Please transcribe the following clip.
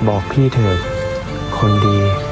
บอกพี่เถิดคนดี